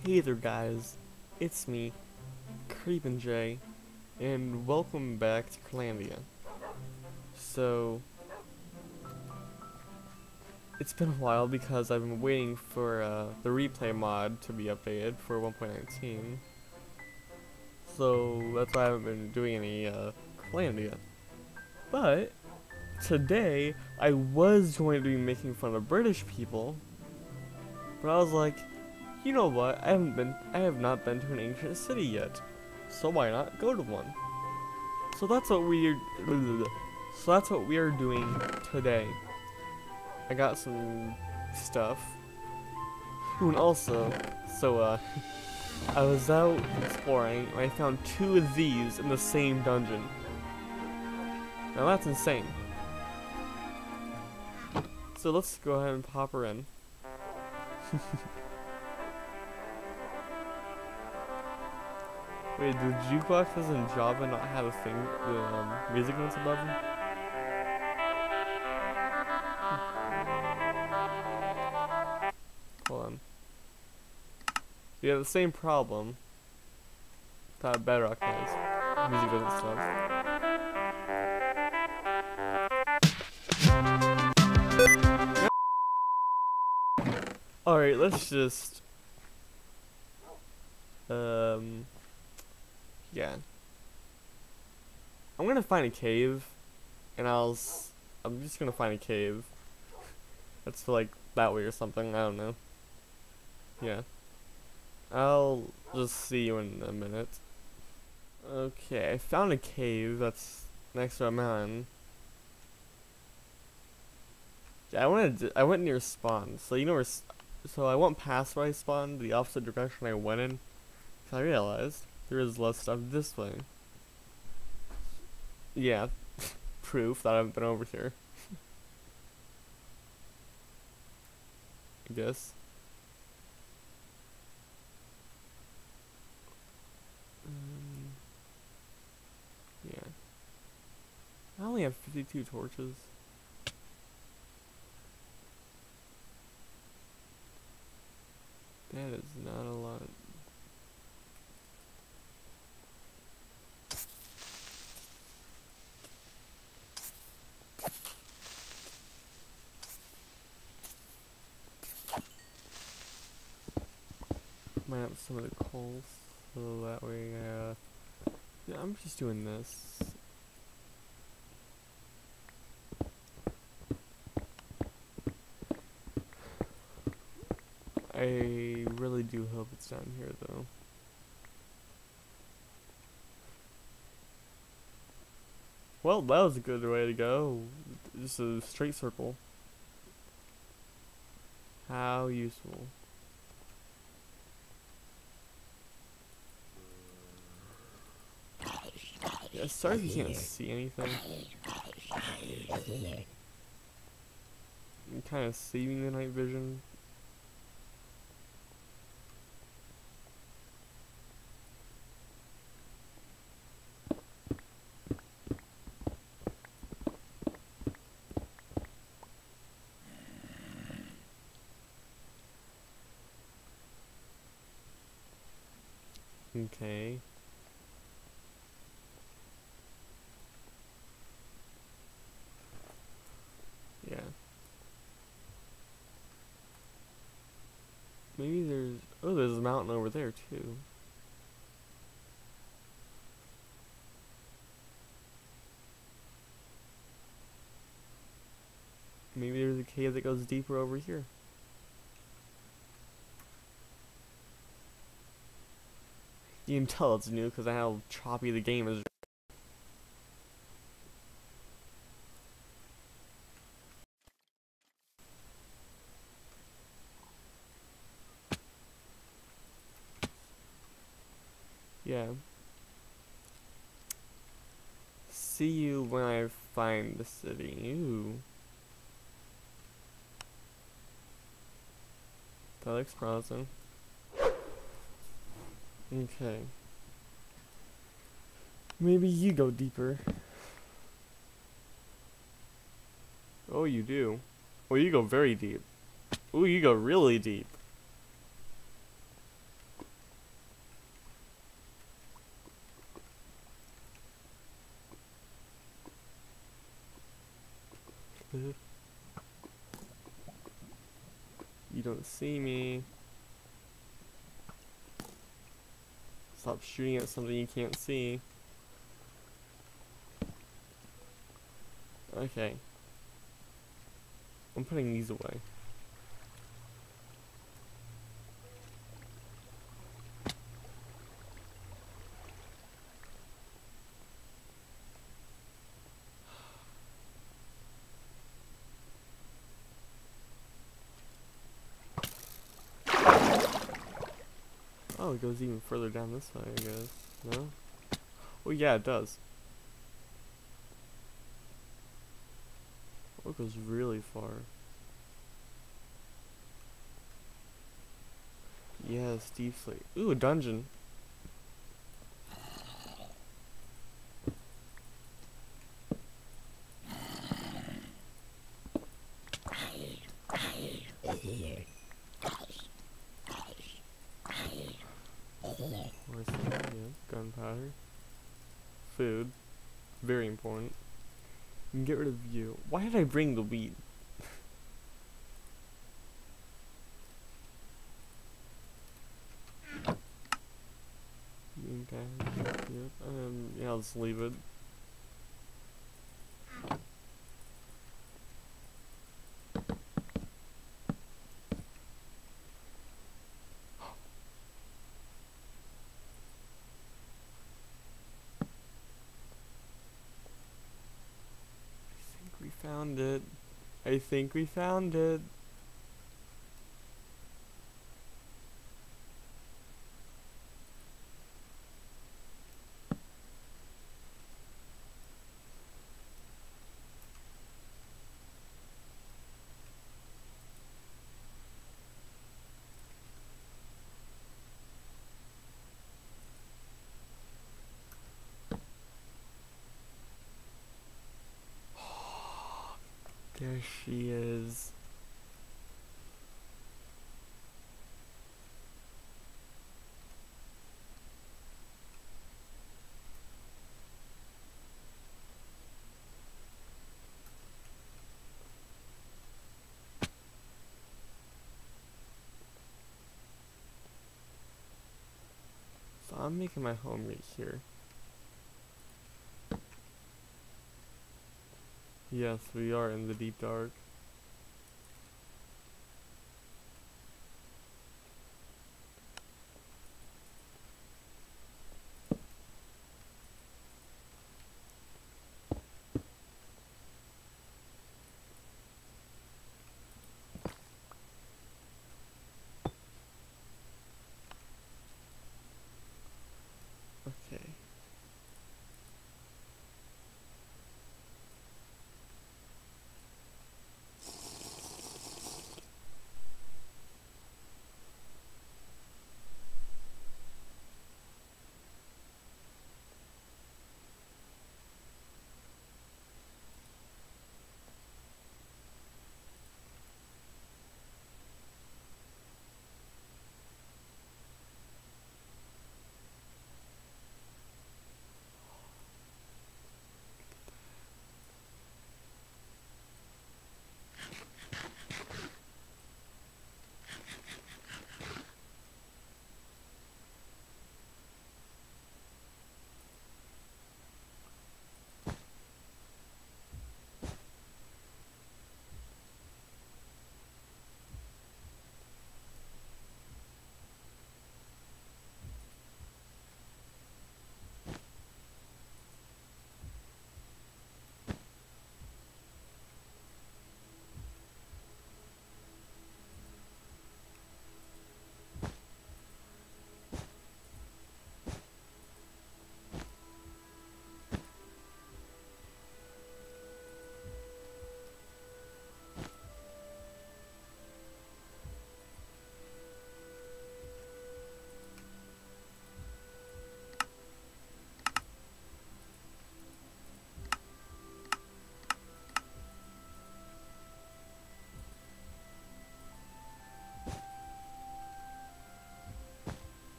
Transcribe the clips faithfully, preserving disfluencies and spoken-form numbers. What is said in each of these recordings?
Hey there guys, it's me, Creepin' Jay, and welcome back to Curlandia. So, it's been a while because I've been waiting for uh, the replay mod to be updated for one point nineteen. So, that's why I haven't been doing any uh, Curlandia. But, today, I was going to be making fun of British people, but I was like, you know what, I haven't been, I have not been to an ancient city yet, so why not go to one? So that's what we're, so that's what we are doing today. I got some stuff. Ooh, and also, so uh, I was out exploring and I found two of these in the same dungeon. Now that's insane. So let's go ahead and pop her in. Wait, do jukeboxes in Java not have a thing, the um, music notes above them? Hold on. We have the same problem that Bedrock has. Music doesn't stop. Alright, let's just... Um... Yeah. I'm gonna find a cave, and I'll... S I'm just gonna find a cave. That's like that way or something, I don't know. Yeah. I'll just see you in a minute. Okay, I found a cave that's next to a mountain. Yeah, I went. I went near spawn, so you know where. So I went past where I spawned, the opposite direction I went in. Cause I realized there is less stuff this way. Yeah, proof that I haven't been over here. I guess. Um, yeah. I only have fifty-two torches. That is not a lot. Mine up some of the coals, so that way, uh, yeah, I'm just doing this. I really do hope it's down here, though. Well, that was a good way to go. Just a straight circle. How useful. Yeah, sorry if you can't see anything. I'm kind of saving the night vision. Okay. Yeah. Maybe there's... Oh, there's a mountain over there, too. Maybe there's a cave that goes deeper over here. You can tell it's new because of how choppy the game is. Yeah. See you when I find the city. Ooh. That looks promising. Okay. Maybe you go deeper. Oh, you do. Oh, you go very deep. Oh, you go really deep. You don't see me. Stop shooting at something you can't see. Okay. I'm putting these away. Oh, it goes even further down this way, I guess. No? Oh, yeah, it does. Oh, it goes really far. Yes, deep sleep. Ooh, a dungeon. Where's that? Yeah, gunpowder. Food. Very important. And get rid of you. Why did I bring the weed? Okay. Yep. Um, yeah, I'll just leave it. I think we found it. I think we found it. There she is. So I'm making my home right here. Yes, we are in the deep dark. Okay.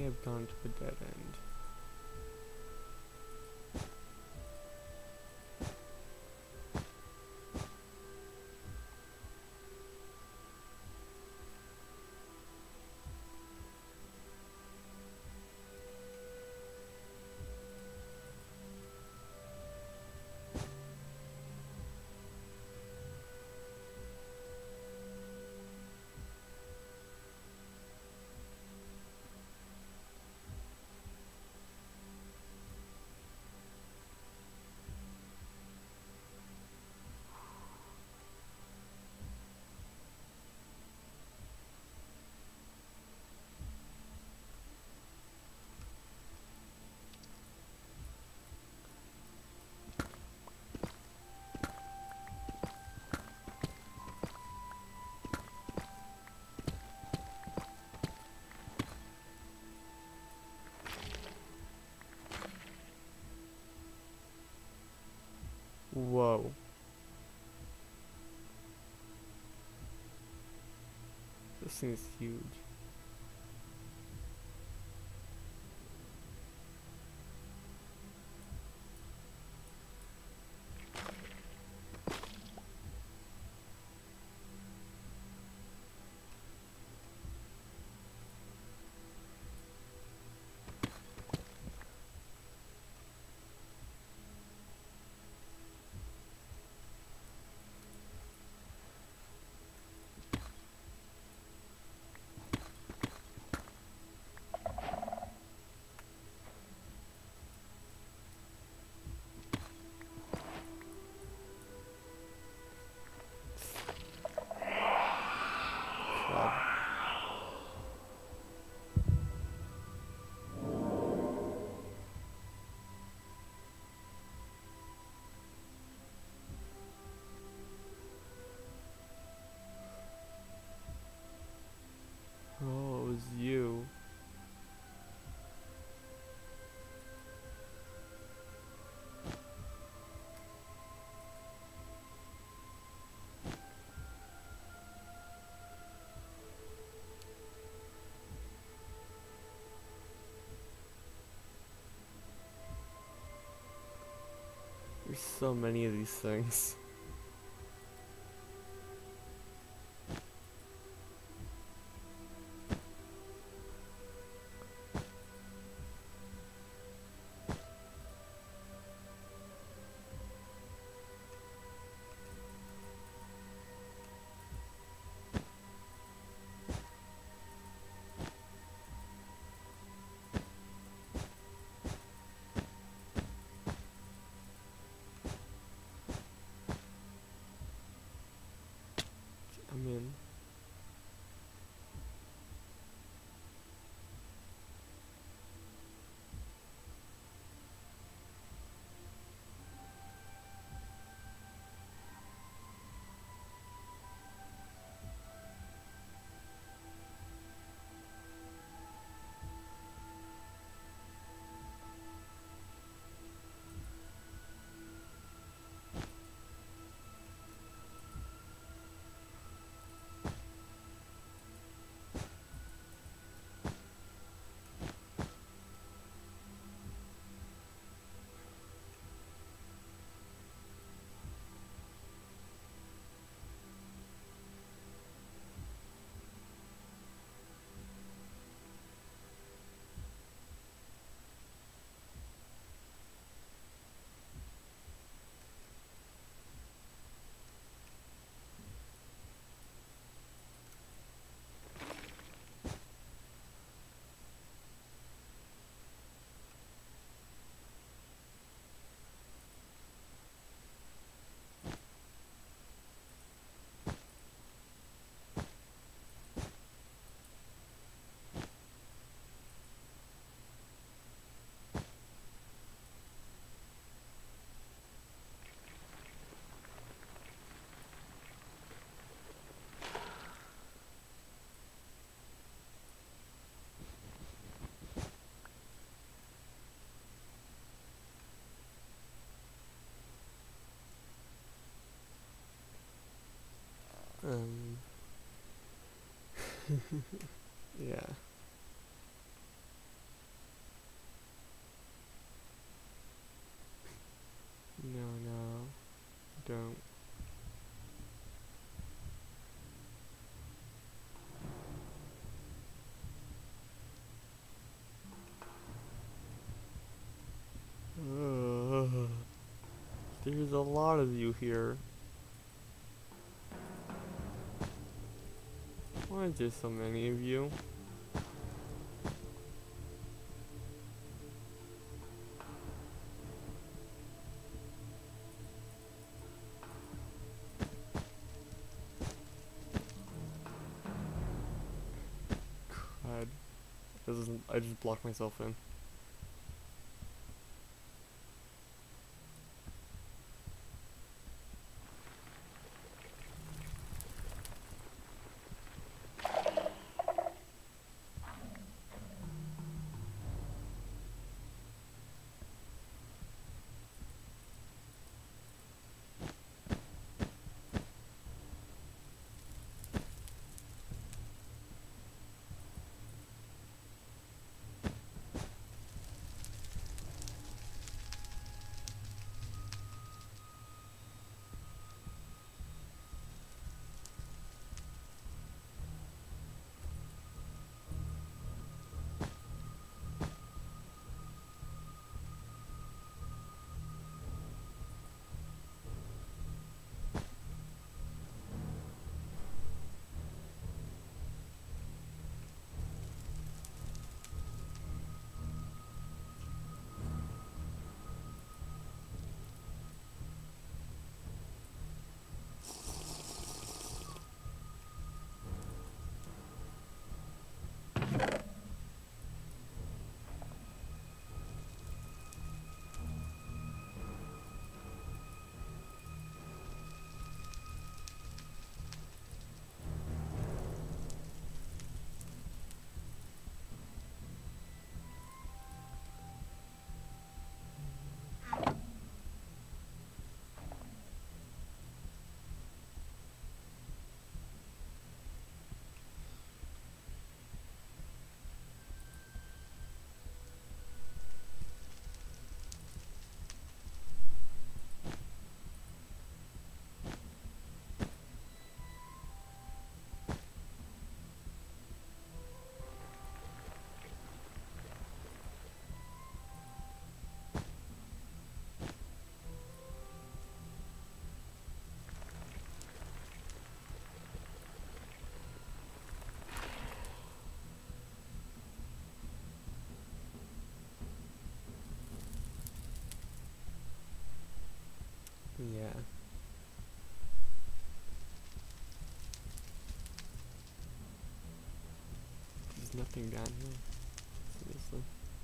have gone to a dead end. Whoa. This thing's huge. God. Oh, it was you. There's so many of these things. I'm in. Um. Yeah. don't. Ugh. There's a lot of you here. Why is there so many of you? Crud. This isn't, I just blocked myself in. Yeah. There's nothing down here. Seriously.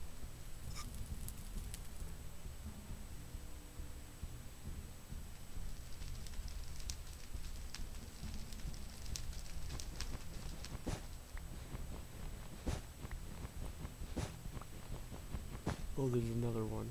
Oh, there's another one.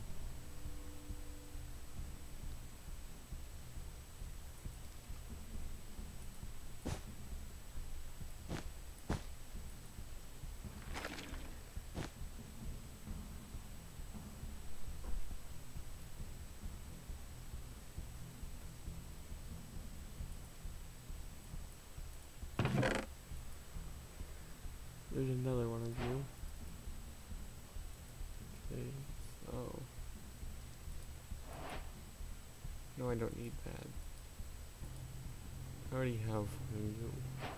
There's another one of you. Okay, so... No, I don't need that. I already have one of you.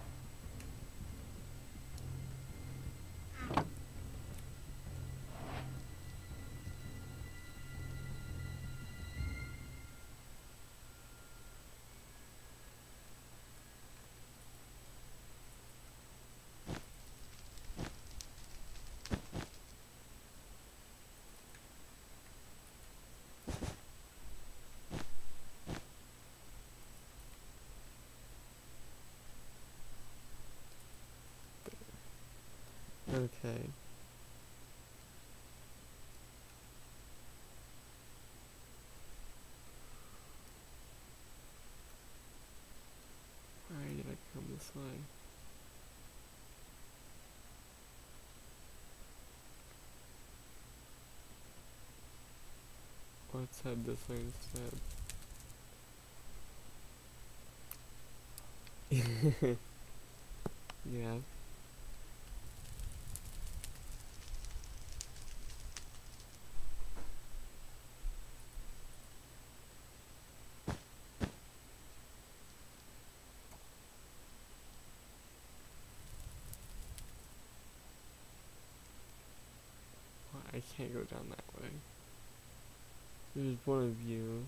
Okay. Why did I come this way? Let's head this way instead. Yeah. I can't go down that way. There's one of you.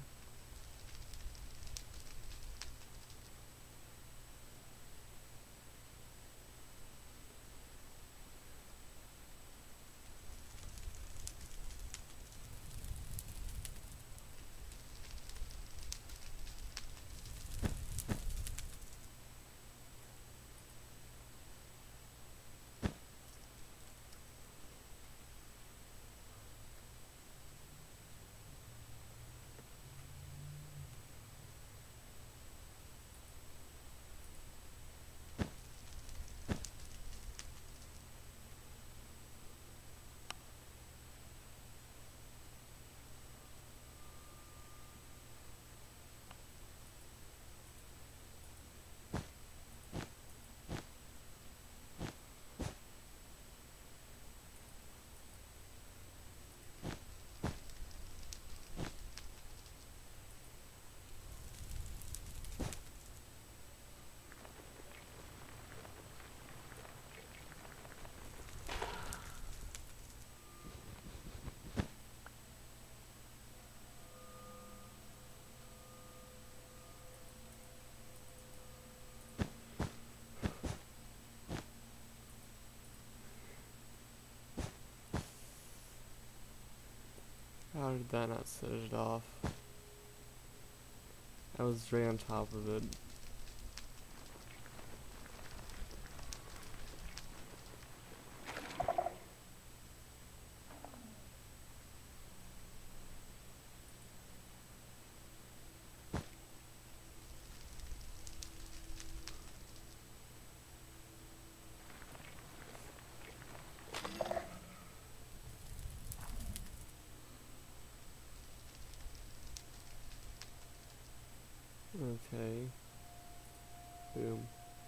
How did that not set it off? I was right on top of it. Okay. Boom.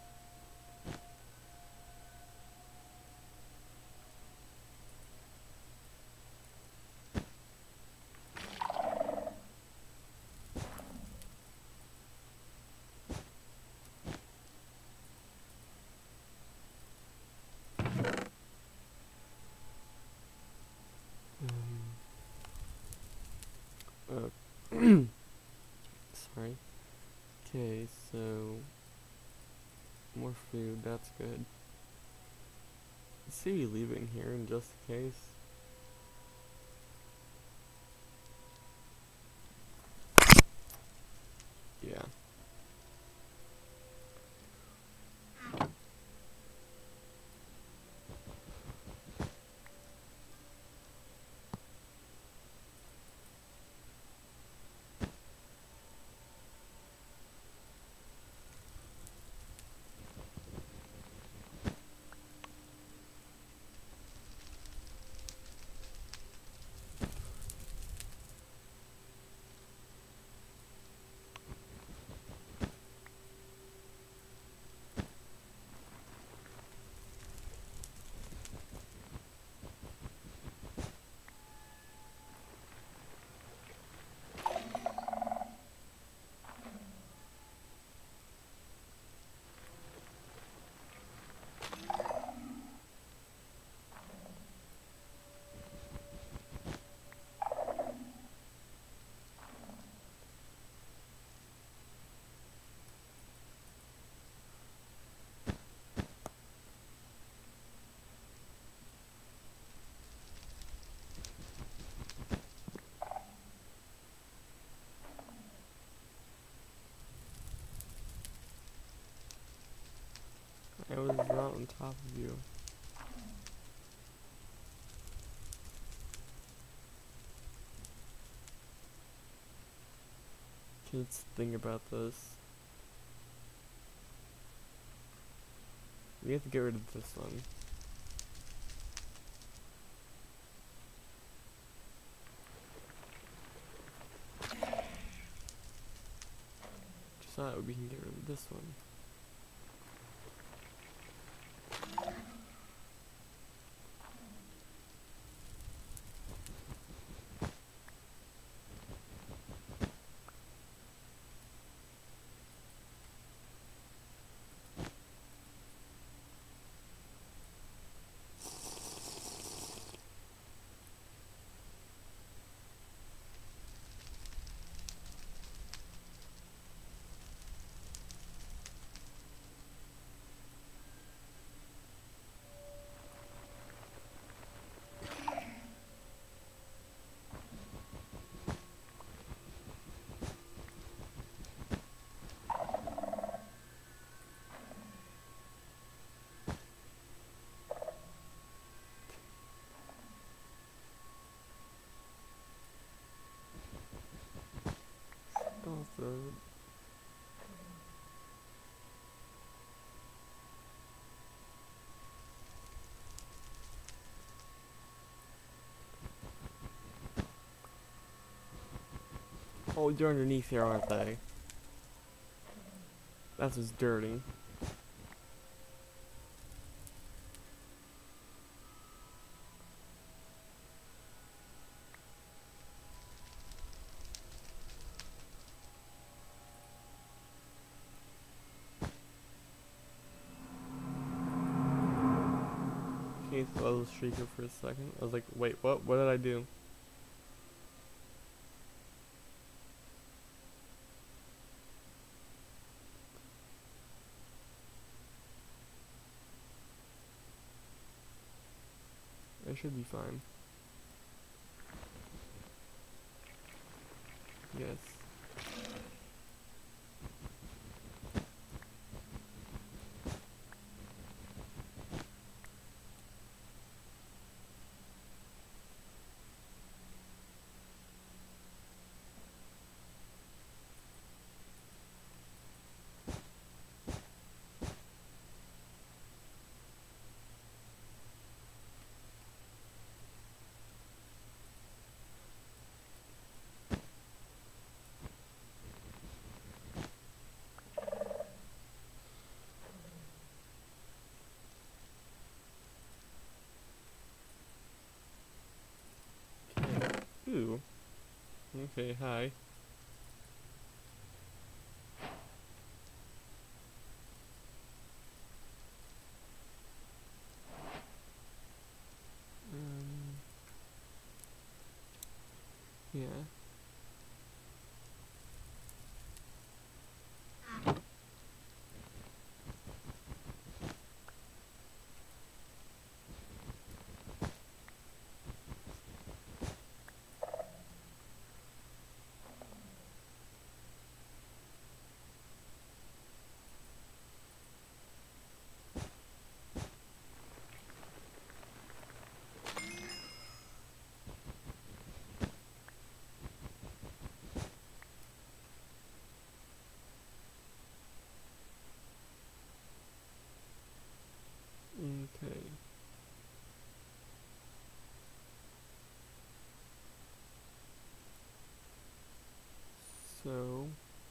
Um, uh, sorry. Okay, so more food, that's good. Let's see you leaving here in just in case. Yeah. I was right on top of you. Let's think about this. We have to get rid of this one. Just so that we can get rid of this one. Oh, they're underneath here, aren't they? That's just dirty. Can you throw the streaker for a second? I was like, wait, what? What did I do? I should be fine. Yes. Ooh. Okay, hi. Um, yeah. Okay. So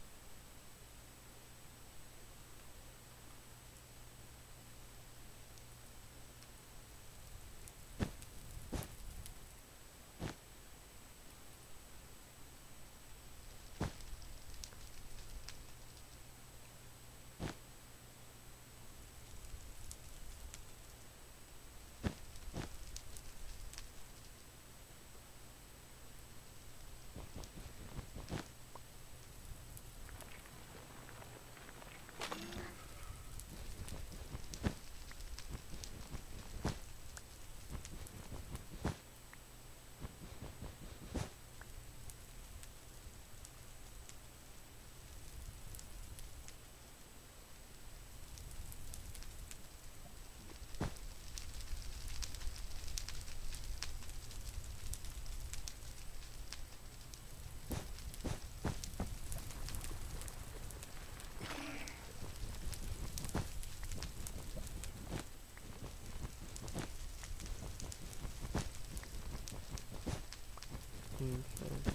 okay.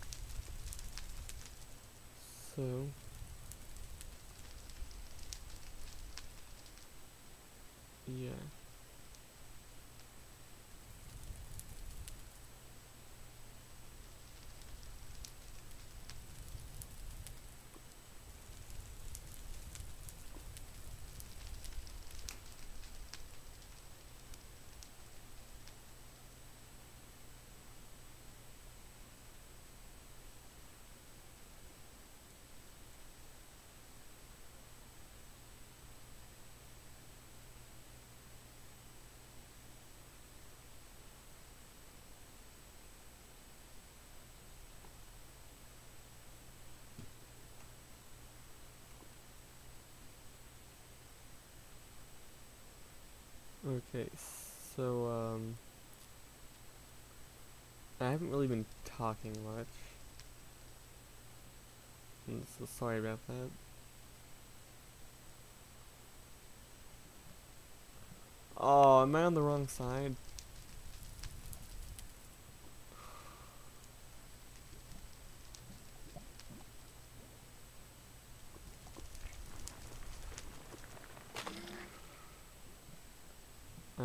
So yeah. Okay, so um I haven't really been talking much. I'm so sorry about that. Oh, am I on the wrong side?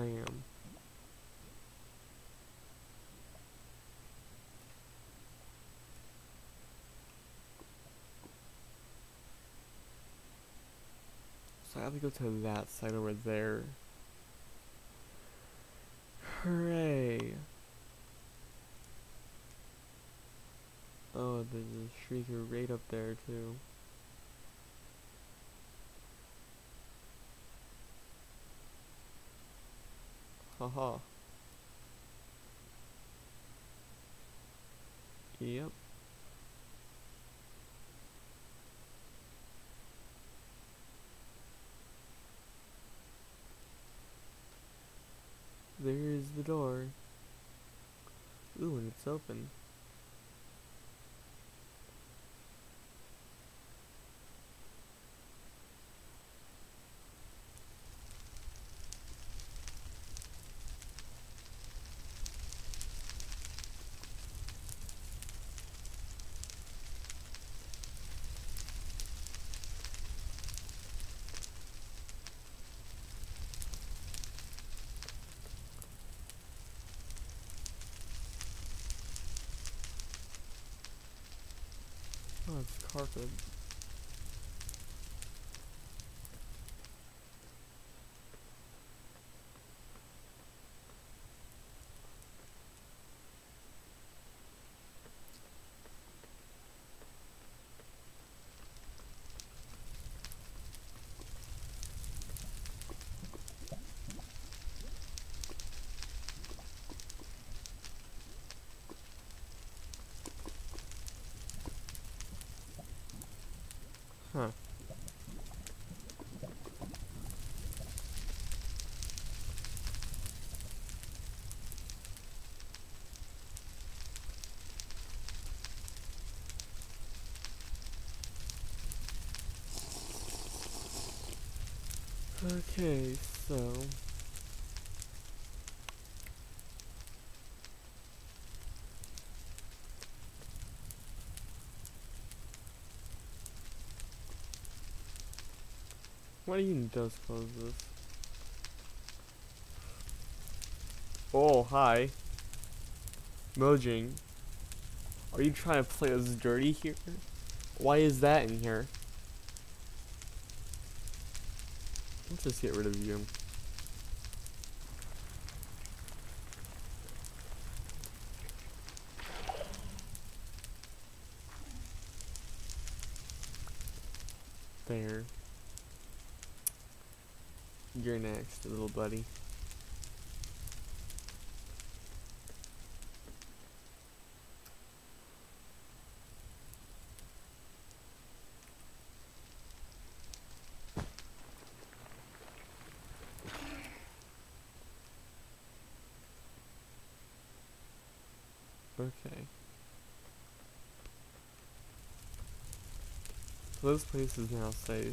ram. So I have to go to that side over there. Hooray! Oh, there's a shrieker right up there too. Haha. Yep. There's the door. Ooh, and it's open. Oh, it's carpet. Huh. Okay, so what even does close this? Oh, hi. Mojang. Are you trying to play us dirty here? Why is that in here? Let's just get rid of you. There. You're next, little buddy. Okay. So this place is now safe.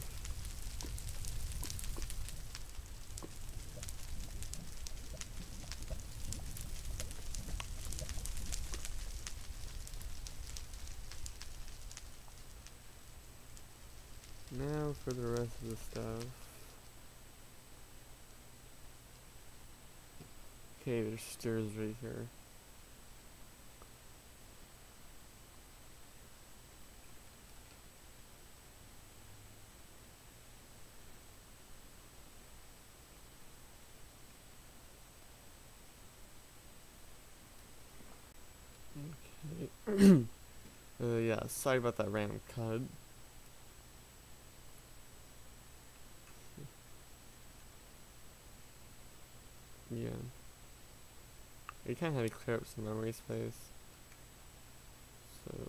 Now for the rest of the stuff. Okay, there's stairs right here. Okay. uh, yeah, sorry about that random cut. Yeah. We kind of had to clear up some memory space. So.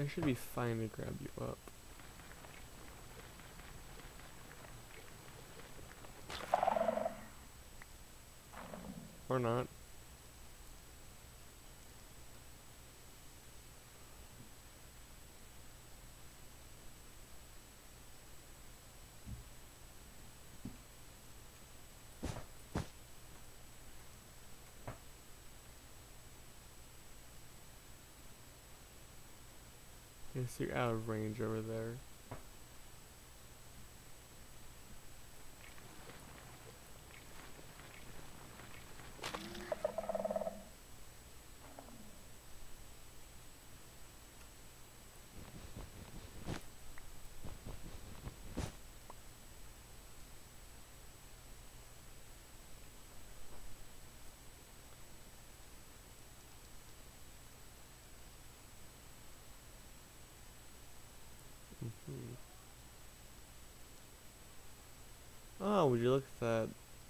I should be fine to grab you up. Or not. Yes, you're out of range over there. Mm-hmm. Oh, would you look at that?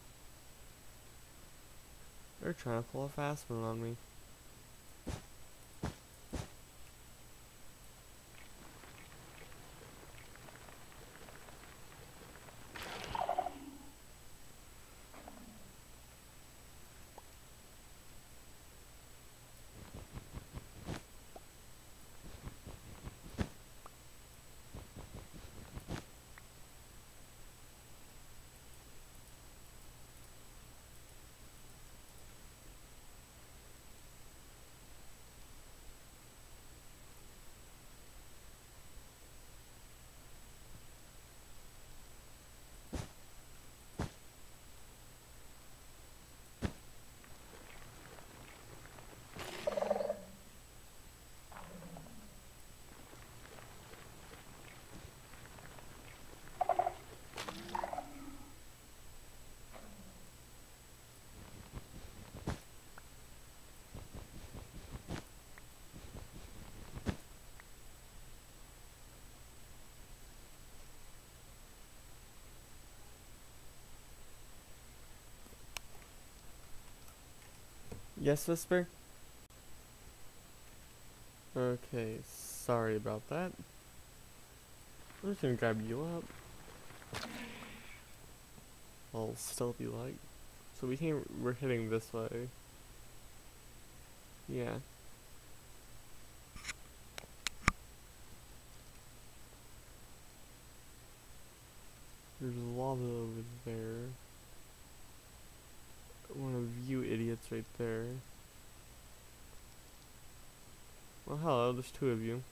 They're trying to pull a fast one on me. Yes, Whisper? Okay, sorry about that. I'm just gonna grab you up. All stealthy like. So we can we're heading this way. Yeah. There's lava over there. One of you idiots right there. Well, hello, there's two of you.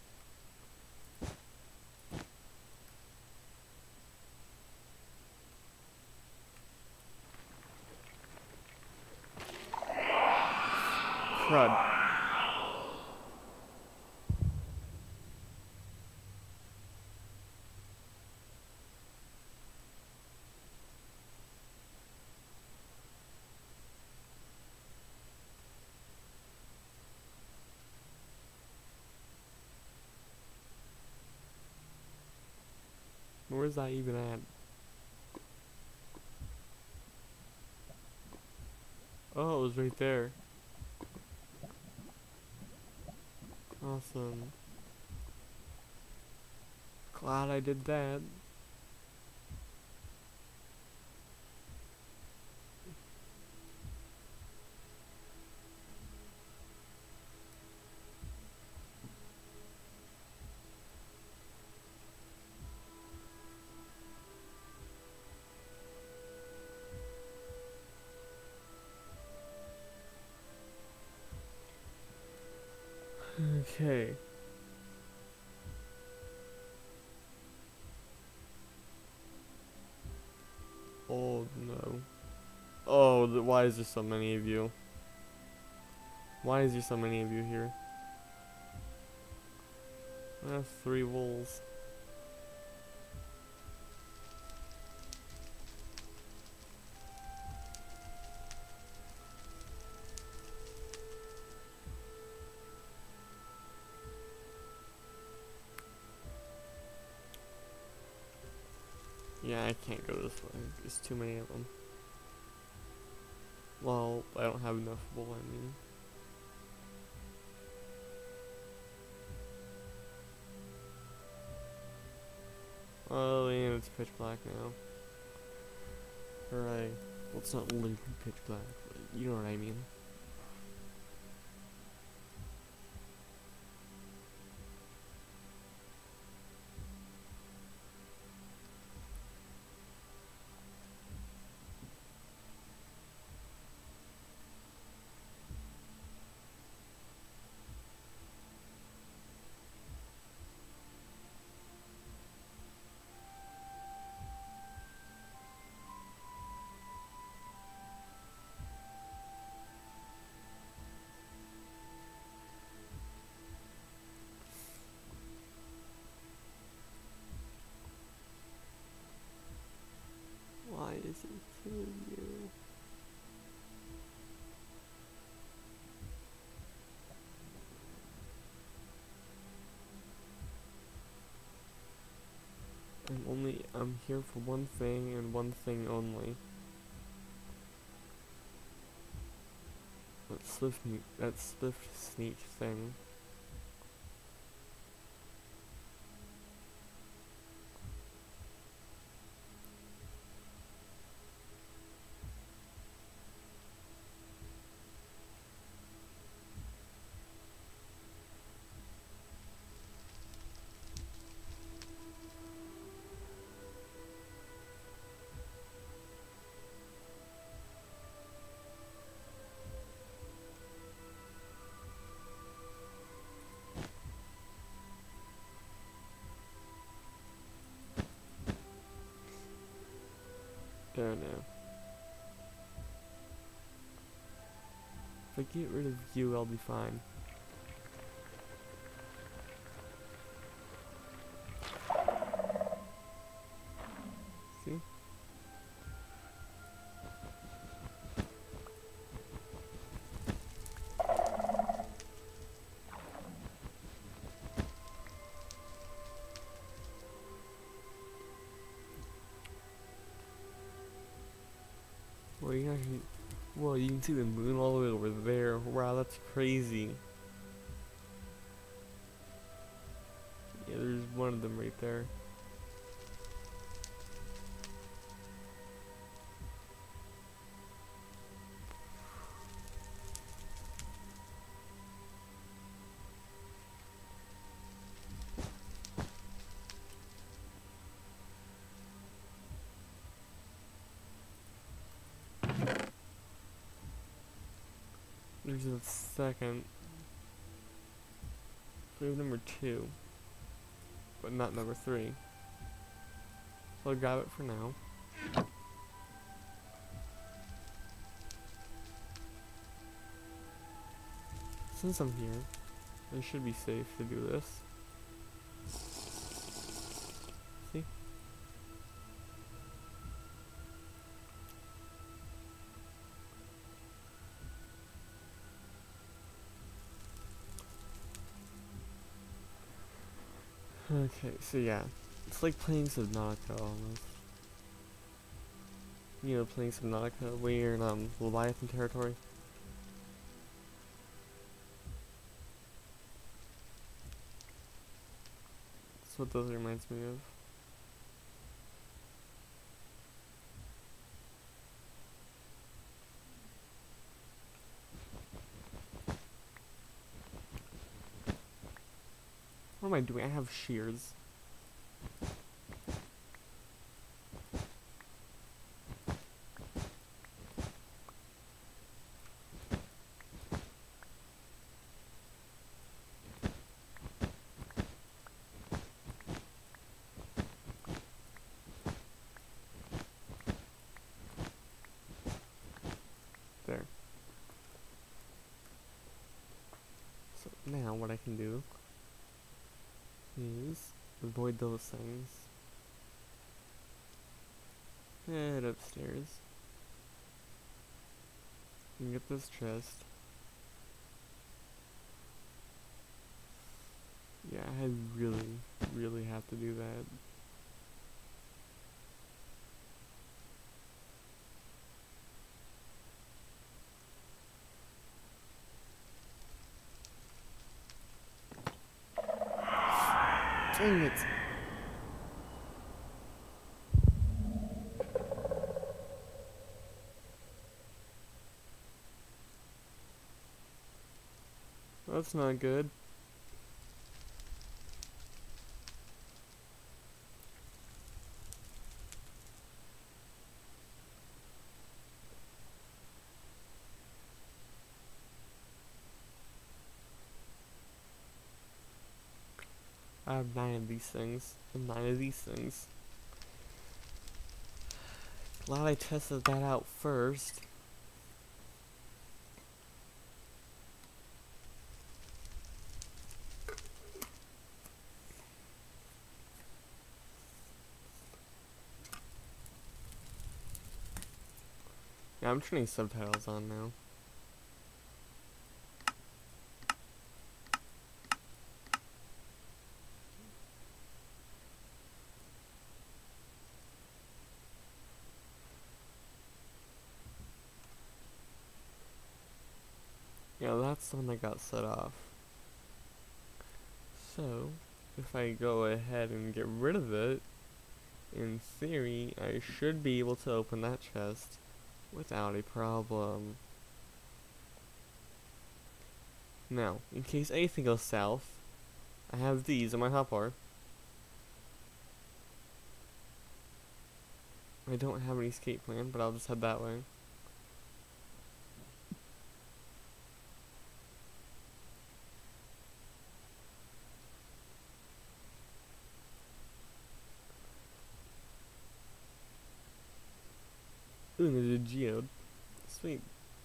Crud. Where's that even at? Oh, it was right there. Awesome. Glad I did that. Okay. Oh no. Oh, th why is there so many of you? Why is there so many of you here? I have three wolves. Yeah, I can't go this way. There's too many of them. Well, I don't have enough wool, I mean. Oh, and it's pitch black now. Hooray. Well, it's not literally pitch black, but you know what I mean. Why is it killing you? I'm only, I'm here for one thing and one thing only. That swift, that swift sneak thing. There now. If I get rid of you, I'll be fine. See? Well, you actually, well, you can see the moon all the way over there. Wow, that's crazy. Yeah, there's one of them right there. There's a second. We have number two, but not number three. So I'll grab it for now. Since I'm here, it should be safe to do this. See? Okay, so yeah, it's like playing Subnautica almost. You know, playing Subnautica when you're in um, Leviathan territory. That's what those reminds me of. What am I doing? I have shears. There. So now what I can do is avoid those things. Head upstairs. And get this chest. Yeah, I really, really have to do that. Dang it! That's not good. I have nine of these things, and nine of these things. Glad I tested that out first. Yeah, I'm turning subtitles on now. Yeah, that's the one that got set off. So, if I go ahead and get rid of it, in theory, I should be able to open that chest without a problem. Now, in case anything goes south, I have these in my hotbar. I don't have any escape plan, but I'll just head that way. Ooh, there's a geode. Sweet.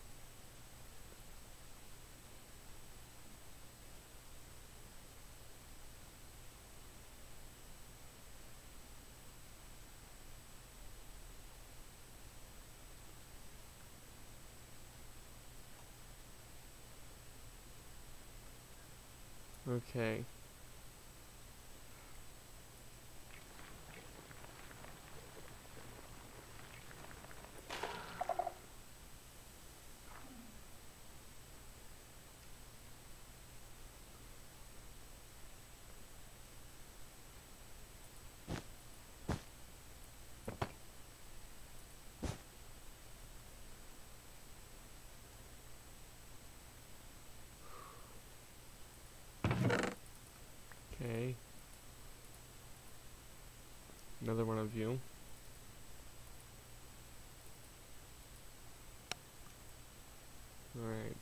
Okay. Okay. Another one of you. Alright.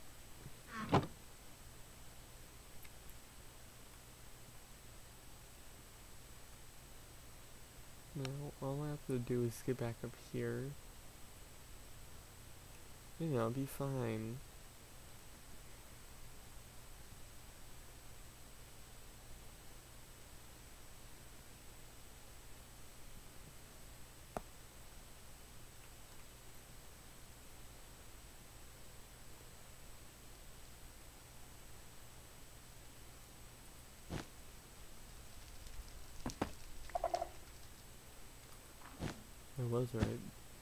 Now, all I have to do is get back up here. Yeah, I'll be fine. I was right.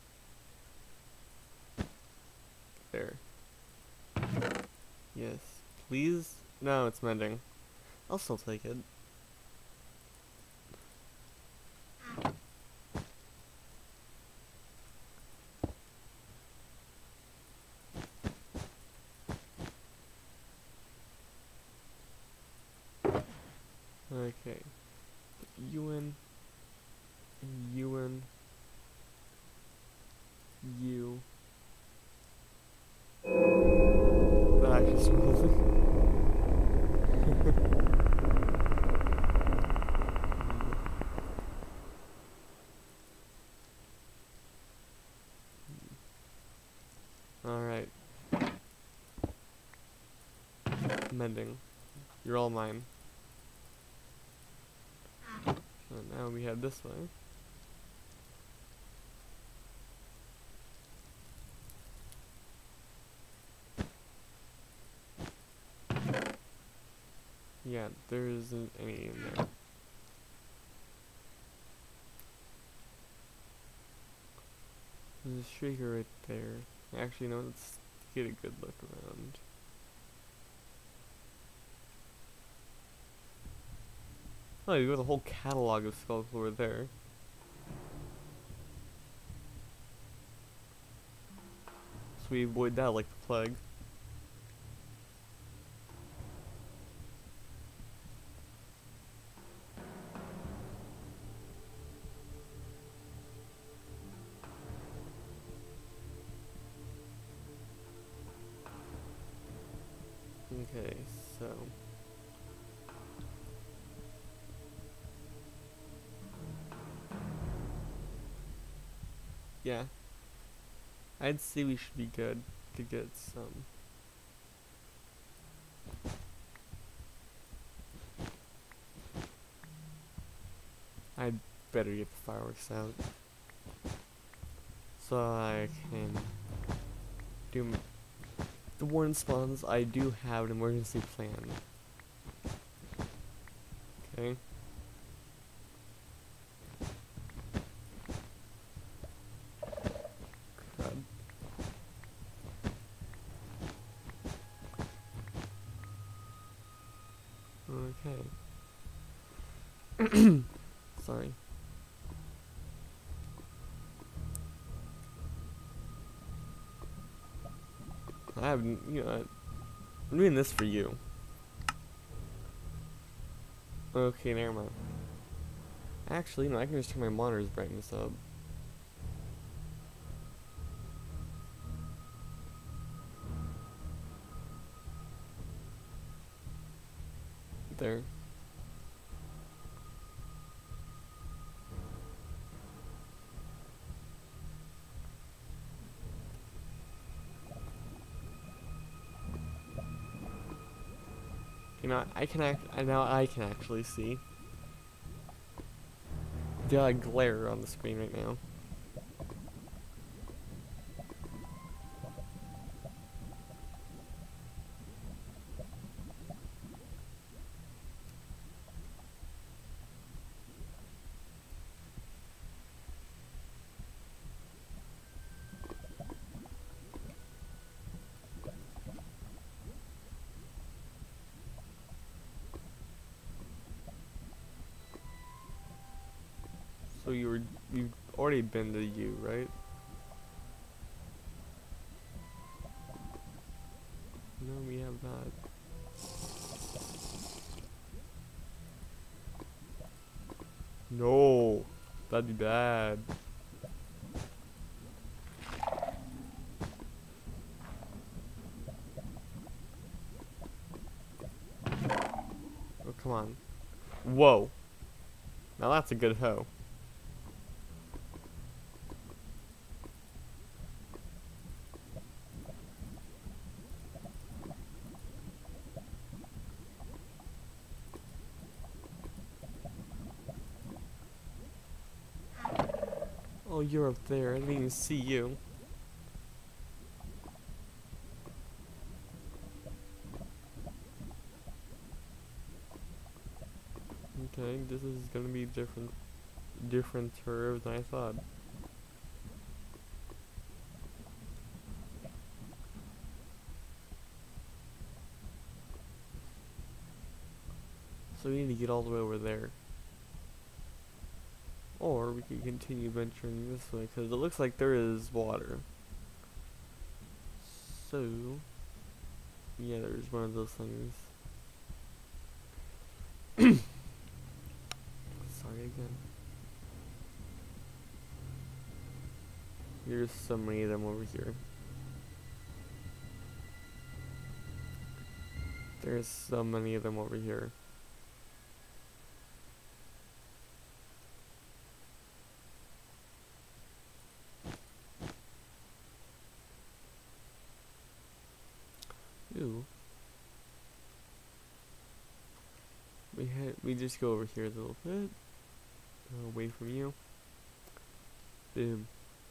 There. Yes. Please? No, it's mending. I'll still take it. Okay. U N. U N. U. That actually scrolled. Alright. Mending. You're all mine. So now we head this way. Yeah, there isn't any in there. There's a shrieker right there. Actually, no, let's get a good look around. Oh, you got the whole catalog of Skullclore there. So we avoid that like the plague. Okay, so yeah, I'd say we should be good to get some. I'd better get the fireworks out so I can do m- the warning spawns. I do have an emergency plan. Okay. Crud. Okay. Sorry. I have, you know, I'm doing this for you. Okay, never mind. Actually, no, I can just turn my monitor's brightness up. There. You know, I can act. I now I can actually see the uh, glare on the screen right now. So you were you've already been to you, right? No, we have not. No, that'd be bad. Oh, come on. Whoa. Now that's a good hoe. Oh, you're up there. I didn't even see you. Okay, this is gonna be different, different curve than I thought. So we need to get all the way over there. Or we could continue venturing this way, because it looks like there is water. So, yeah, there's one of those things. Sorry again. There's so many of them over here. There's so many of them over here. Ooh. We had we just go over here a little bit. Uh, away from you. Boom.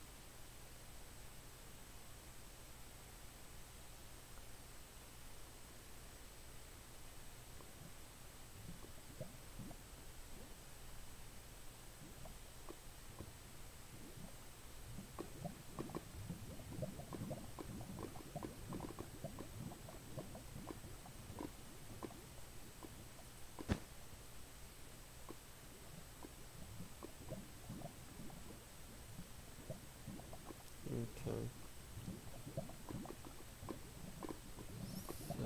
Okay. So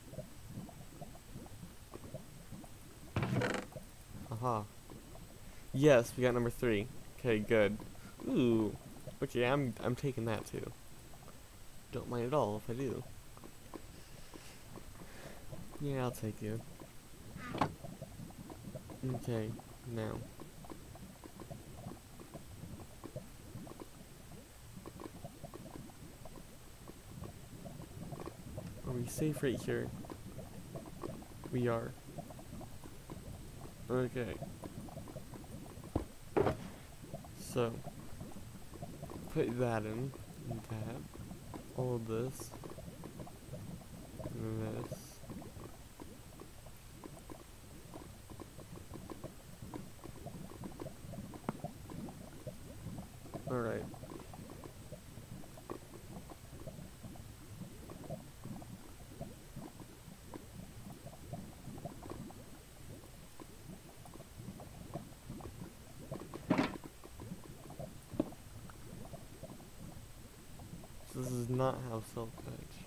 aha. Yes, we got number three. Okay, good. Ooh. Okay, I'm I'm taking that too. Don't mind at all if I do. Yeah, I'll take you. Okay, now. Are we safe right here? We are. Okay. So, put that in, and that, all of this, and this. Alright. So this is not how self-patch.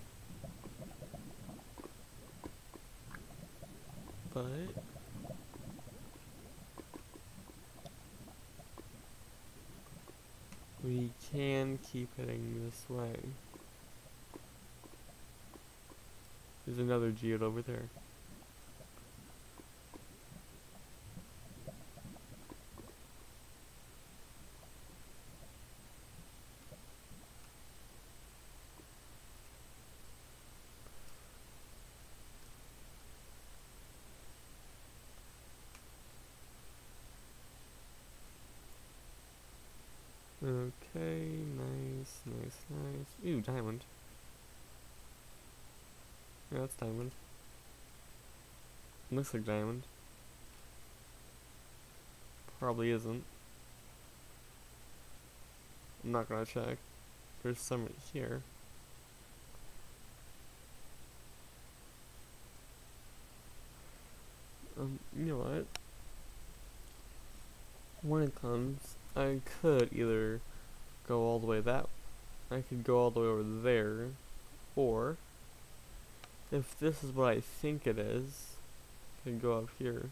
But we can keep heading this way. There's another geode over there. Okay, nice, nice, nice. Ooh, diamond. Yeah, that's diamond. Looks like diamond. Probably isn't. I'm not gonna check. There's some right here. Um, you know what? When it comes, I could either go all the way that I could go all the way over there, or if this is what I think it is, I could go up here.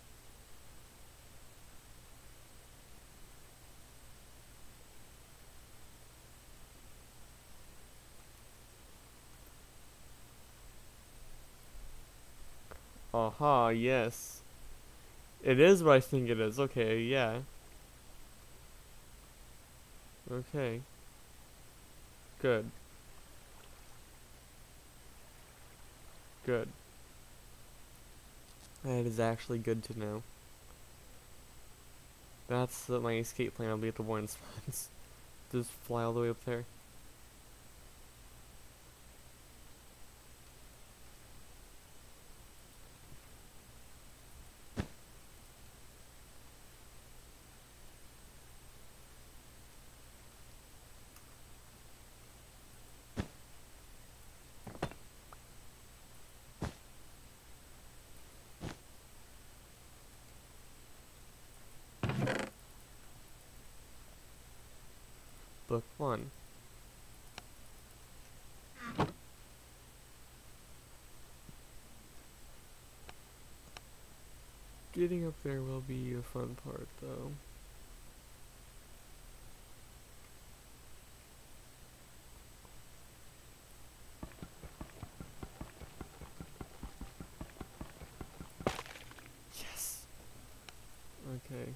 Aha, yes. It is what I think it is. Okay, yeah. Okay. Good. Good. That is actually good to know. That's uh, my escape plan. I'll be at the warning spots. Just fly all the way up there. Book one. Getting up there will be a fun part, though. Yes! Okay.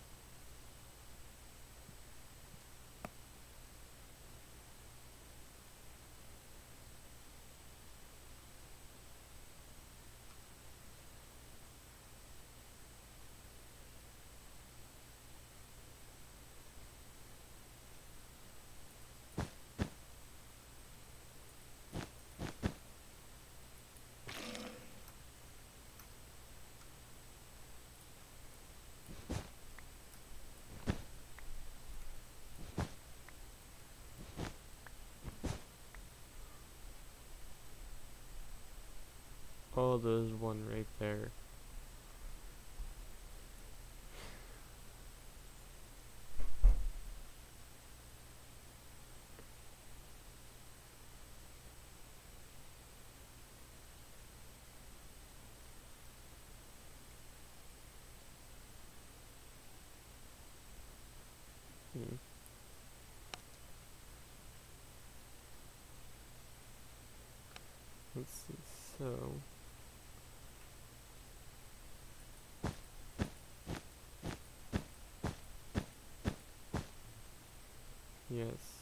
Oh, there's one right there. So, yes.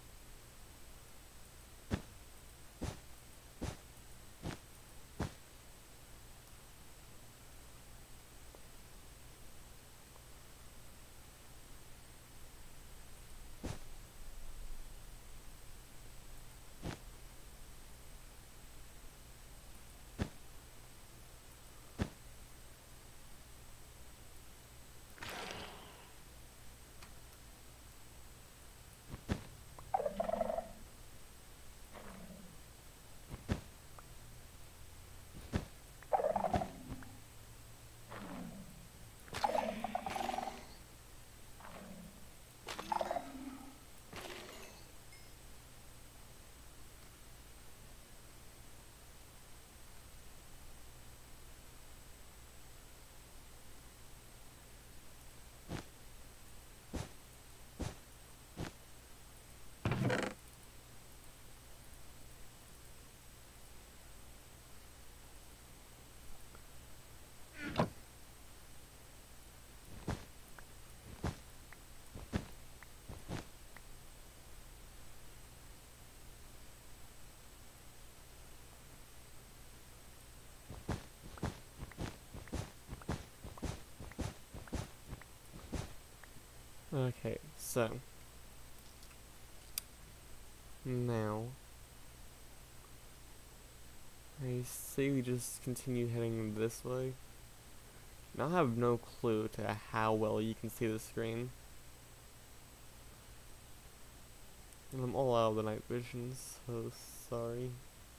Okay, so now I say we just continue heading this way. Now I have no clue to how well you can see the screen. And I'm all out of the night vision, so sorry.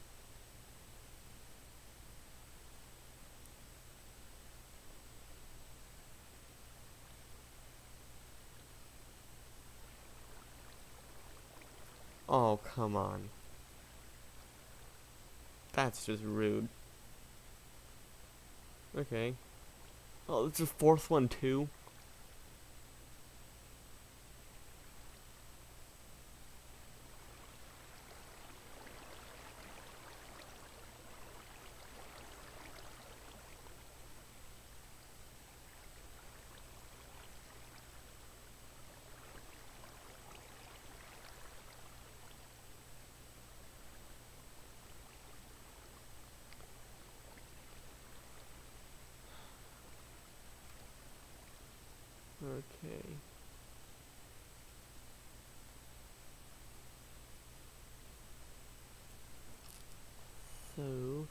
Oh, come on. That's just rude. Okay. Oh, it's the fourth one too? Okay. So...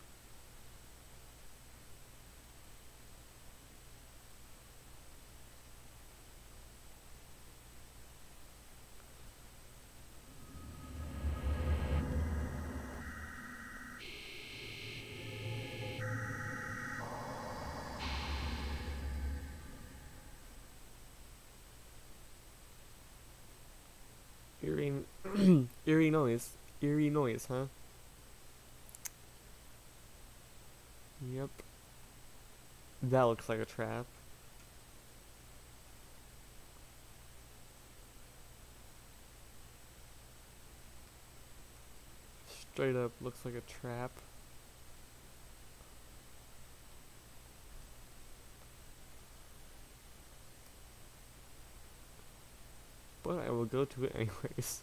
Eerie... eerie noise. Eerie noise, huh? Yep. That looks like a trap. Straight up looks like a trap. But I will go to it anyways.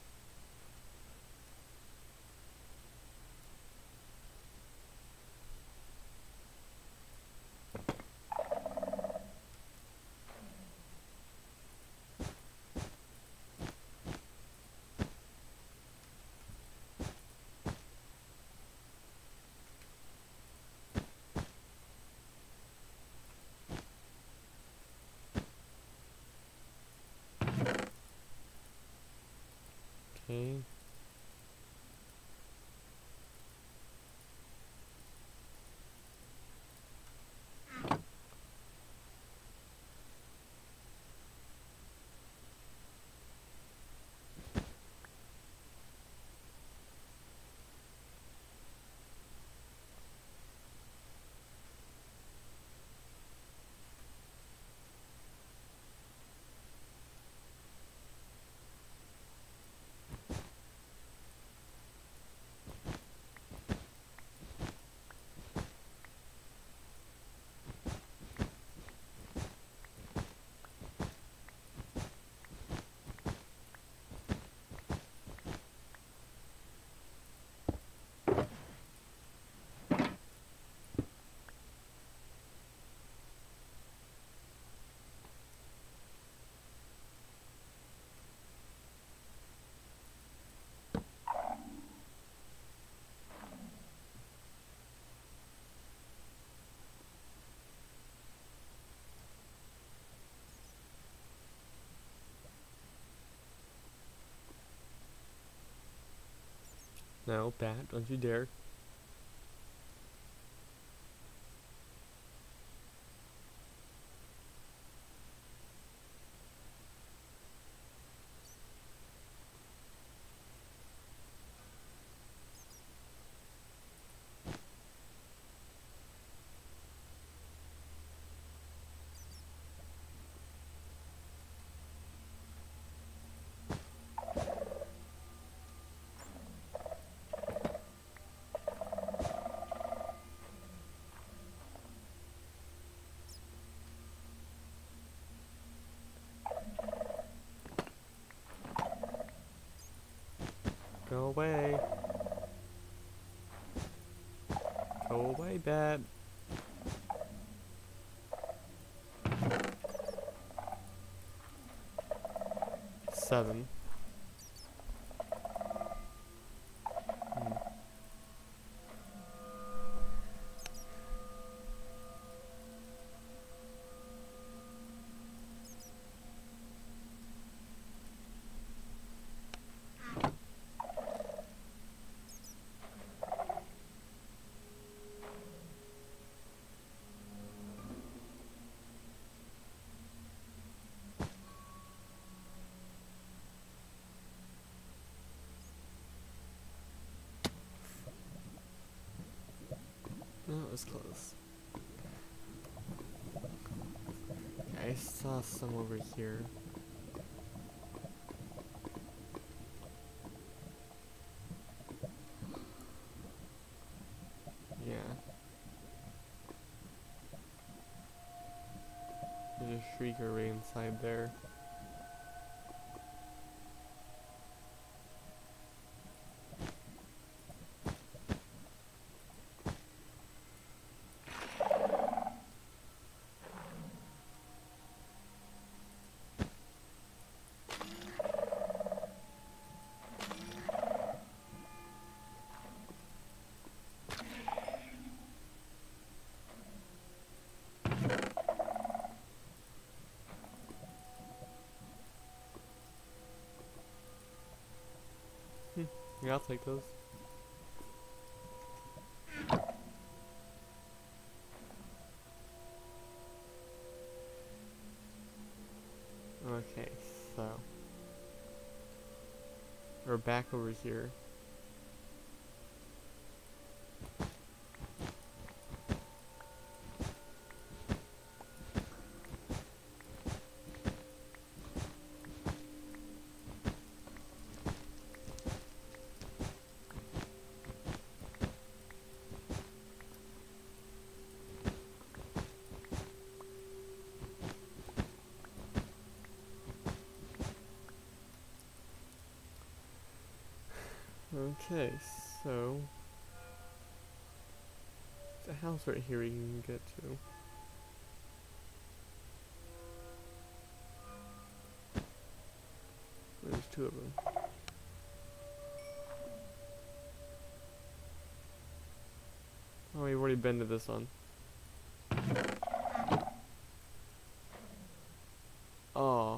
No, bat, don't you dare. Go away. Go away, bat. Seven. Hmm. No, it was close. I saw some over here. Yeah. There's a shrieker right inside there. Hmm. Yeah, I'll take those. Okay, so we're back over here. Okay, so there's a house right here we can get to. There's two of them. Oh, we've already been to this one. Oh.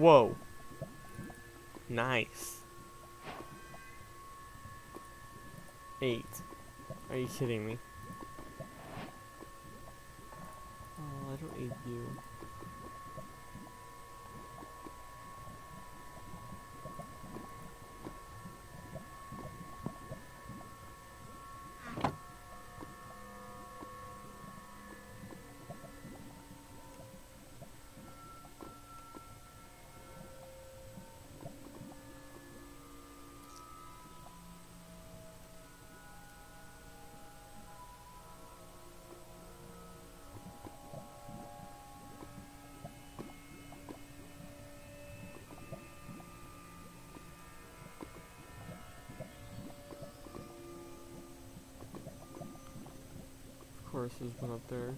Whoa. Nice. Eight. Are you kidding me? Oh, I don't need you. Of course, there's one up there.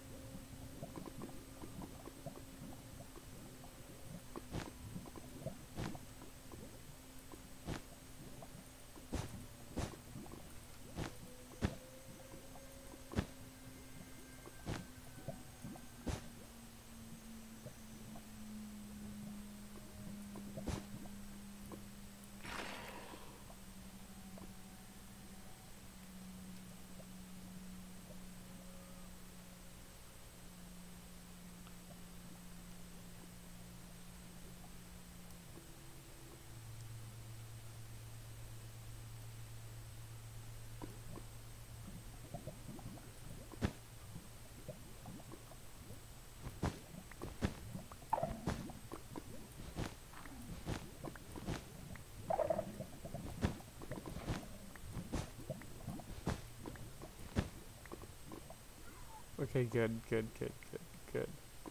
Okay, good, good, good, good, good.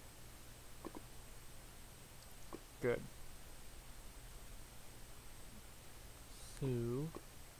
Good. So...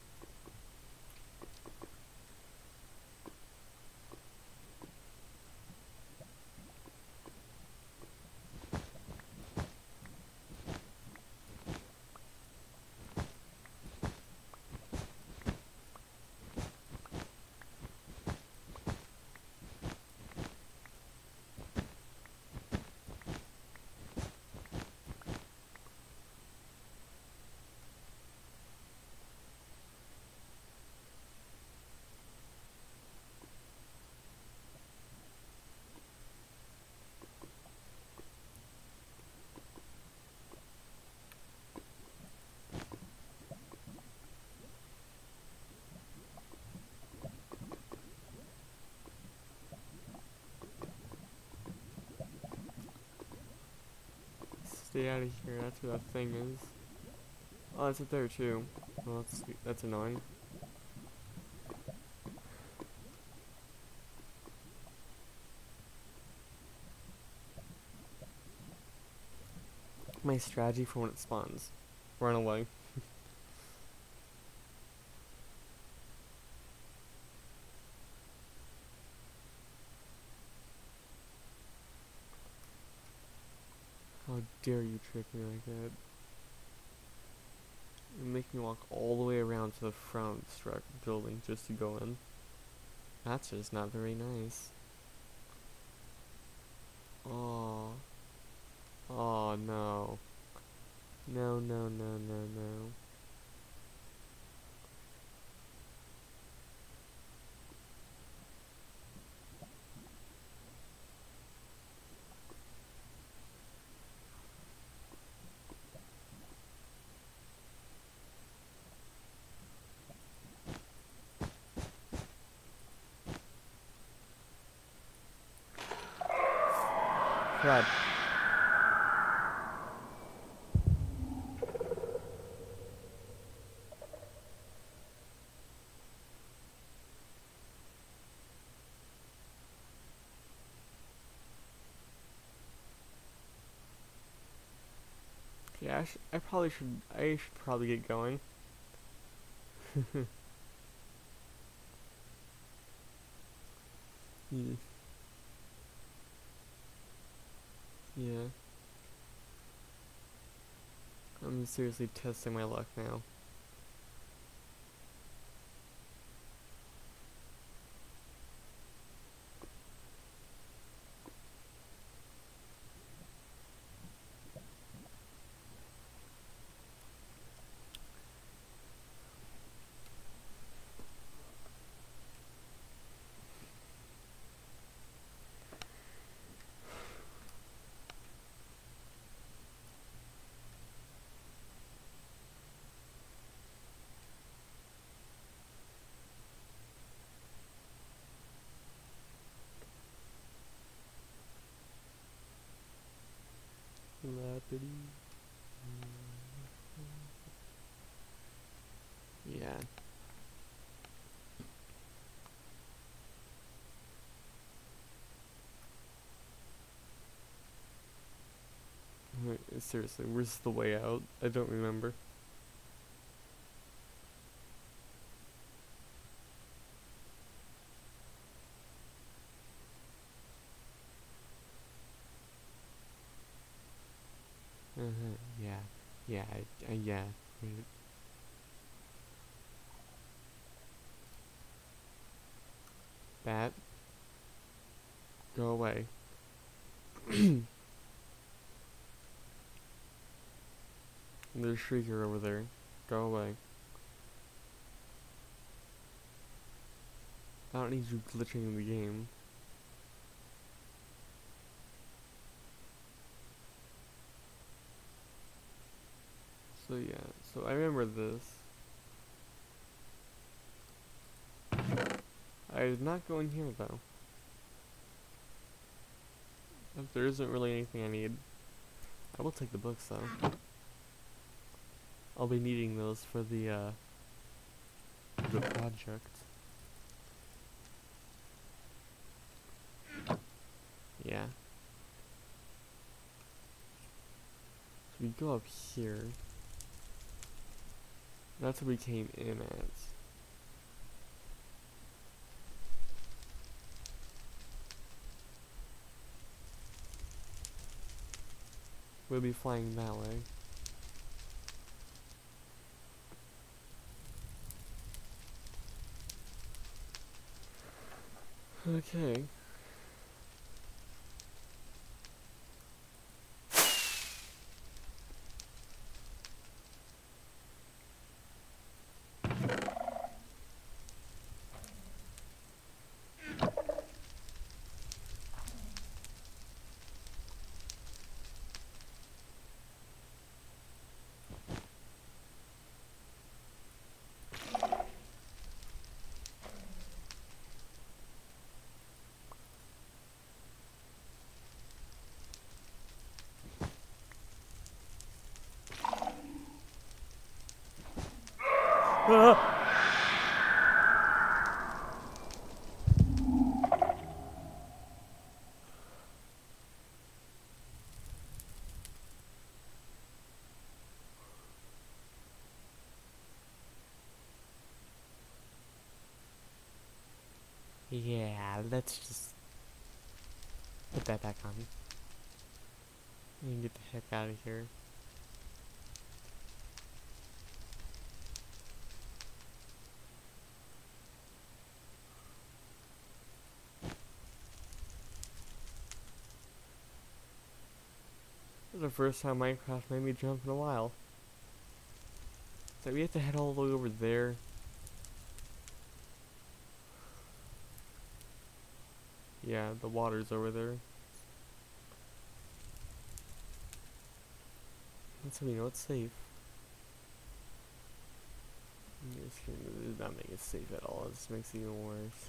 Stay out of here, that's where that thing is. Oh, it's up there too. Well, that's, that's annoying. My strategy for when it spawns. Run away. How dare you trick me like that? You make me walk all the way around to the front of the struck building just to go in. That's just not very nice. Oh. Oh no. No, no, no, no, no. Crap. Yeah, I, sh I probably should. I should probably get going. Yeah. Yeah. I'm seriously testing my luck now. Yeah. Wait, seriously, where's the way out? I don't remember. Uh-huh, yeah. Yeah, I, I, yeah. Wait. Bat. Go away. There's Shrieker over there. Go away. I don't need you glitching in the game. So yeah, so I remember this. I did not go in here though. If there isn't really anything I need. I will take the books though. I'll be needing those for the uh the project. Yeah. So we go up here. That's where we came in at. We'll be flying that way. Okay. Ah! Yeah, let's just put that back on. And get the heck out of here. This is the first time Minecraft made me jump in a while. So we have to head all the way over there. Yeah, the water's over there. That's how we know it's safe. This does not make it safe at all. This makes it even worse.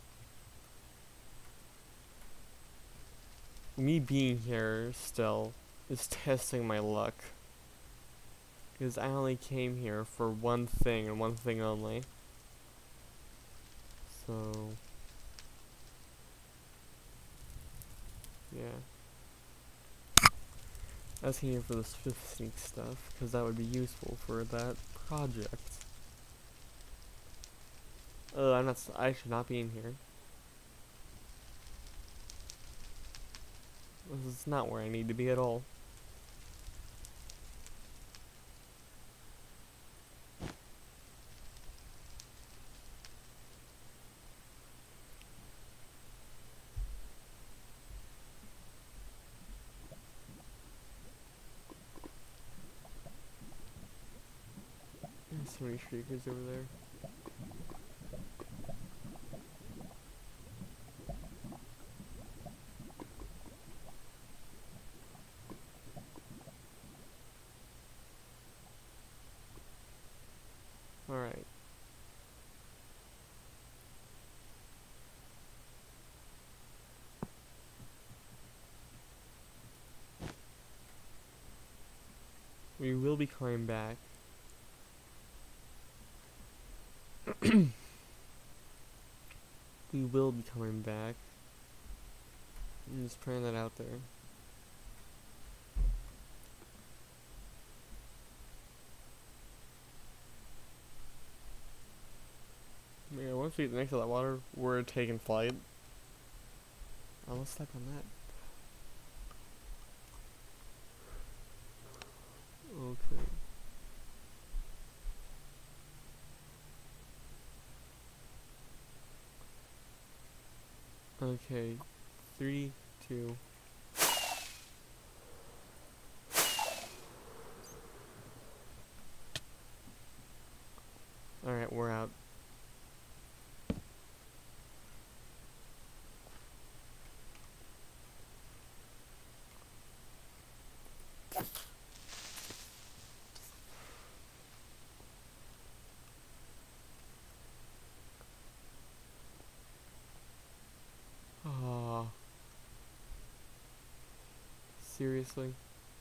Me being here still is testing my luck. Because I only came here for one thing and one thing only. So... yeah. I was here for the Swift Sneak stuff, because that would be useful for that project. Uh, I'm not, s I should not be in here. This is not where I need to be at all. There's so many Shriekers over there. Alright. be coming back. We will be coming back. I'm just putting that out there. Yeah, once we get next to that water, we're taking flight. I almost stuck on that. Okay. Okay. Three, two. Alright, we're out. Ah. Seriously?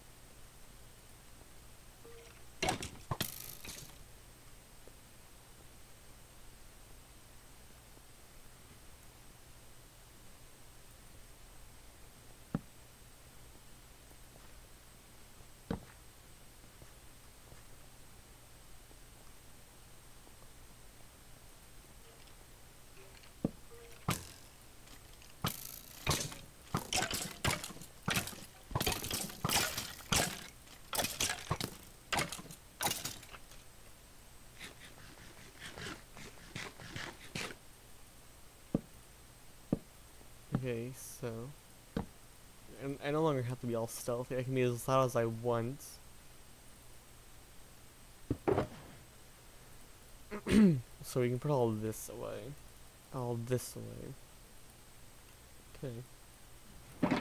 Okay, so and I no longer have to be all stealthy. I can be as loud as I want. So we can put all this away. All this away. Okay.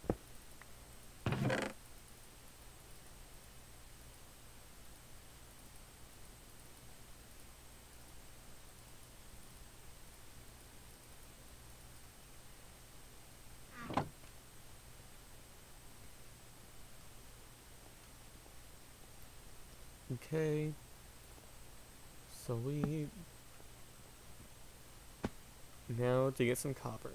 Okay. Sweet. Now to get some copper.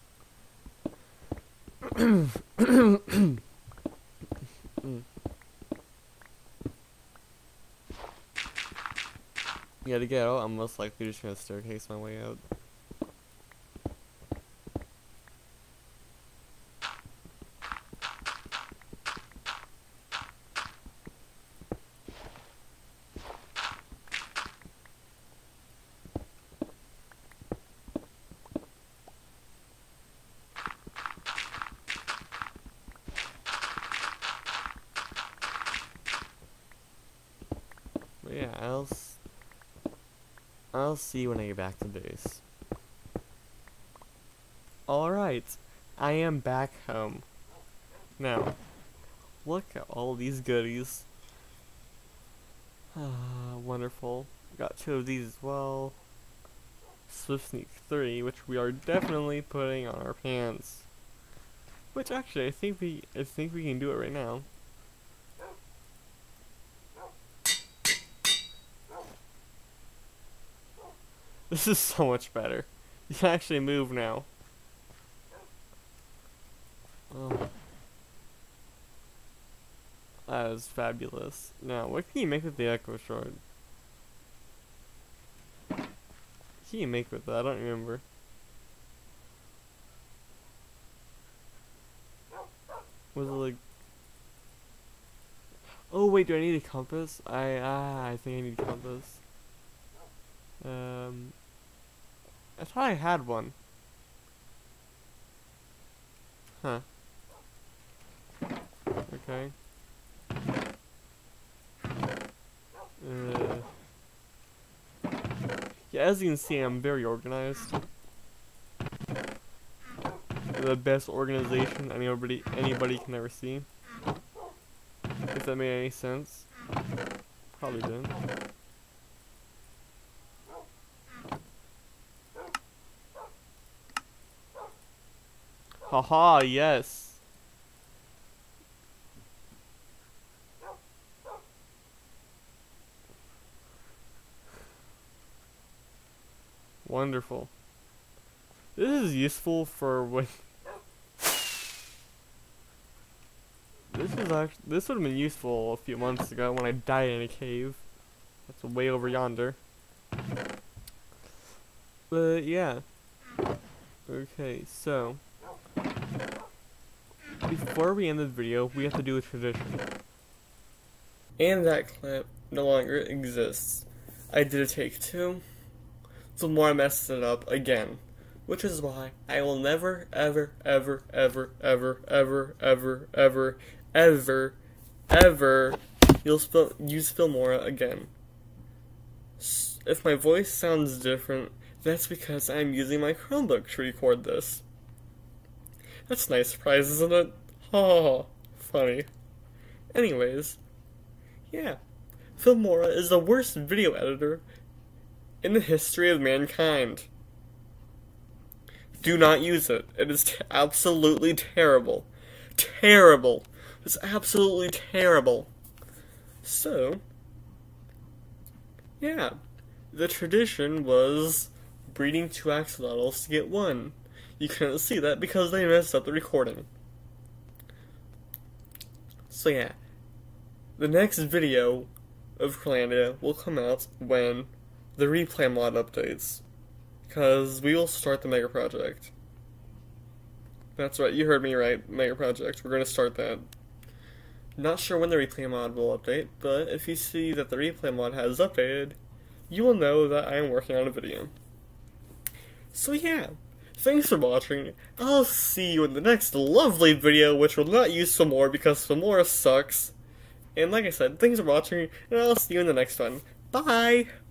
mm. Yeah, to get out, I'm most likely just gonna staircase my way out. But yeah, I'll s I'll see you when I get back to base. Alright, I am back home. Now, look at all these goodies. Ah, wonderful. Got two of these as well. Swift Sneak three, which we are definitely putting on our pants. Which actually, I think we, I think we can do it right now. This is so much better. You can actually move now. Oh. That is fabulous. Now, what can you make with the Echo Shard? What can you make with that? I don't remember. Was it like... Oh wait, do I need a compass? I, ah, I think I need a compass. Um... I thought I had one. Huh. Okay. Uh, yeah, as you can see, I'm very organized. The best organization anybody anybody can ever see. If that made any sense. Probably didn't. Haha, yes. Wonderful. This is useful for when... This is actually, this would have been useful a few months ago when I died in a cave. That's way over yonder. But yeah. Okay, so before we end the video, we have to do a tradition. And that clip no longer exists. I did a take two, so more I messed it up again. Which is why I will never, ever, ever, ever, ever, ever, ever, ever, ever, ever you'll spell, use Filmora again. If my voice sounds different, that's because I'm using my Chromebook to record this. That's a nice surprise, isn't it? Oh, funny. Anyways, yeah. Filmora is the worst video editor in the history of mankind. Do not use it. It is t absolutely terrible. Terrible. It's absolutely terrible. So, yeah. The tradition was breeding two axolotls to get one. You couldn't see that because they messed up the recording. So yeah. The next video of Curlandia will come out when the replay mod updates. Because we will start the Mega Project. That's right, you heard me right, Mega Project. We're going to start that. Not sure when the replay mod will update, but if you see that the replay mod has updated, you will know that I am working on a video. So yeah, thanks for watching. I'll see you in the next lovely video, which will not use Filmora because Filmora sucks. And like I said, thanks for watching, and I'll see you in the next one. Bye!